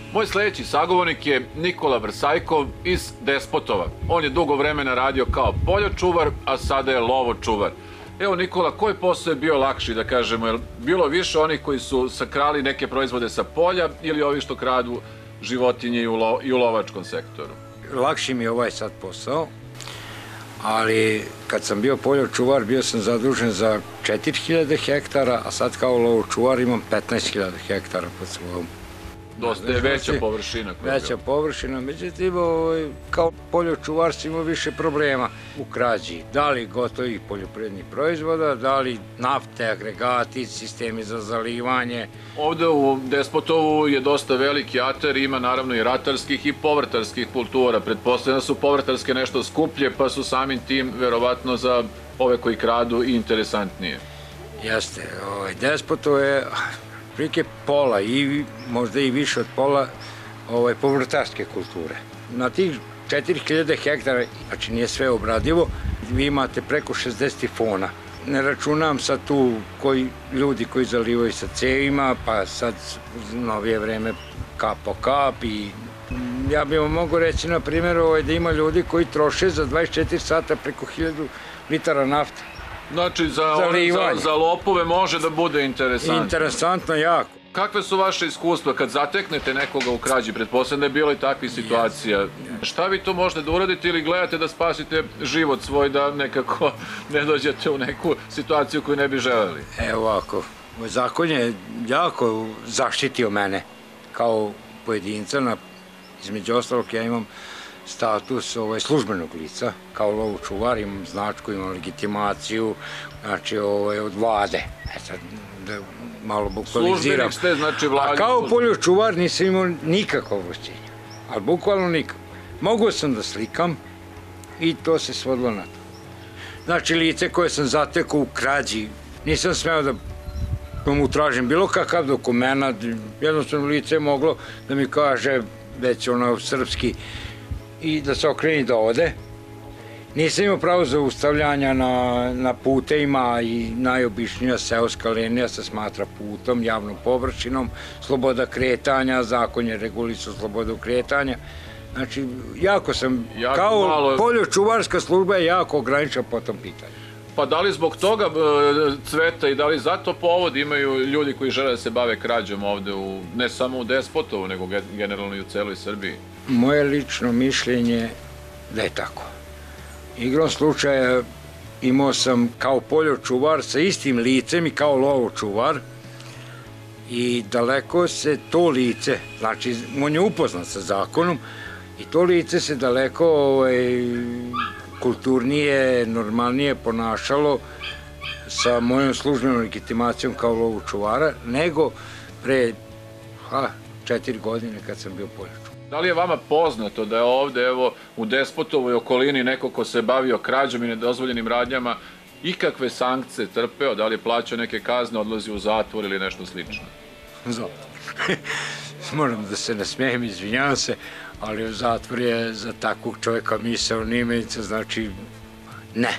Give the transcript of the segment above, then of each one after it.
Moj sledeći sagovornik je Nikola Vrsajkov iz Despotova. On je dugo vremena radio kao poljočuvar, a sada je lovočuvar. Evo Nikola, koji posao je bio lakši, da kažemo? Je bilo više onih koji su sakrali neke proizvode sa polja ili ovi što kradu životinje i u lovačkom sektoru? Lakši mi je ovaj sad posao, ali kad sam bio poljočuvar bio sam zadužen za 4000 hektara, a sad kao lovočuvar imam 15.000 hektara pod svojom. Dosta je veća površina. Veća površina, međutim, kao poljočuvar sam imao više problema u krađi. Da li gotovih poljoprivrednih proizvoda, da li nafte, agregati, sistemi za zalivanje. Ovde u Despotovu je dosta veliki atar, ima naravno i ratarskih i povrtarskih kultura. Pretpostavljam da su povrtarske nešto skuplje, pa su samim tim verovatno za ove koji kradu i interesantnije. Jeste, Despotov je prilike pola i možda i više od pola povrtarske kulture. Na tih 4000 hektara, znači nije sve obradivo, vi imate preko 60 tifona. Ne računam sad tu ljudi koji zalivaju sa cevima, pa sad u novije vreme kap po kap i ja bih vam mogu reći na primjer da ima ljudi koji troše za 24 sata preko 1000 litara nafte. Znači, za lopove može da bude interesantno. Interesantno, jako. Kakve su vaše iskustva kad zateknete nekoga u krađi? Pretpostavljam da je bilo i takvih situacija. Šta vi to možete da uradite ili gledate da spasite život svoj, da nekako ne dođete u neku situaciju koju ne bi želeli? Evo ovako, zakon je jako zaštitio mene kao pojedinca. Između ostalog ja imam status službenog lica, kao lovočuvar, imam značku, imam legitimaciju, znači od vlade. Sad, da malo bukvaliziram. Službenik ste, znači vlade. A kao poljočuvar nisam imao nikakvo ovlašćenje, ali bukvalno nikakvo. Mogao sam da slikam i to se svodilo na to. Znači, lice koje sam zatekao u krađi, nisam smeo da mu tražim bilo kakav dokument, jednostavno lice je moglo da mi kaže, već srpski, i da se okreni da ode. Nisam imao pravo zaustavljanja na putevima i najobičnija seoska linija se smatra putom, javnom površinom, sloboda kretanja, zakon je regulisao slobodu kretanja. Znači, jako sam, kao poljočuvarska služba je jako ograničena po tom pitanju. Pa da li zbog toga cveta i da li zato povod imaju ljudi koji žele da se bave krađom ovde, ne samo u Despotovu, nego generalno i u celoj Srbiji? Moje lično mišljenje da je tako. Igrom slučaja imao sam kao poljočuvar sa istim licem i kao lovočuvar i daleko se to lice, znači on je upoznat sa zakonom i to lice se daleko kulturnije, normalnije ponašalo sa mojom službenom legitimacijom kao lovočuvara nego pre 4 godine kad sam bio poljočuvar. Da li je vama poznato da je ovde, evo, u Despotovoj okolini neko ko se bavio krađom i nedozvoljenim radnjama ikakve sankcije trpeo, da li je plaćao neke kazne, odlazi u zatvor ili nešto slično? Moram da se nasmijem, izvinjavam se, ali zatvor je za takvog čovjeka misaona imenica, znači ne.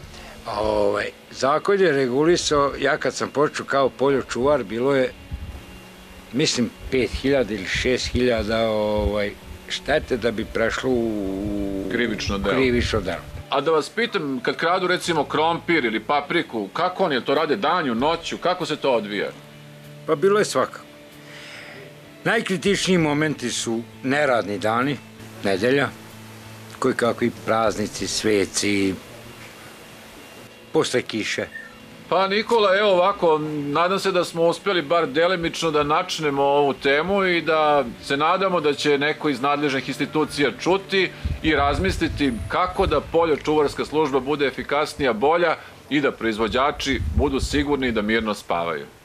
Zakon je regulisao, ja kad sam počeo kao poljočuvar, bilo je, mislim, 5000 ili 6000 štete da bi prešlo u krivično delo. A da vas pitam, kad kradu recimo krompir ili papriku, kako oni to rade danju, noću, kako se to odvija? Pa bilo je svakako. Najkritičniji momenti su neradni dani, nedelja, koji kakvi praznici, sveci, posle kiše. Pa Nikola, evo ovako, nadam se da smo uspjeli bar delimično da načnemo ovu temu i da se nadamo da će neko iz nadležnih institucija čuti i razmisliti kako da poljočuvarska služba bude efikasnija, bolja i da proizvođači budu sigurni da mirno spavaju.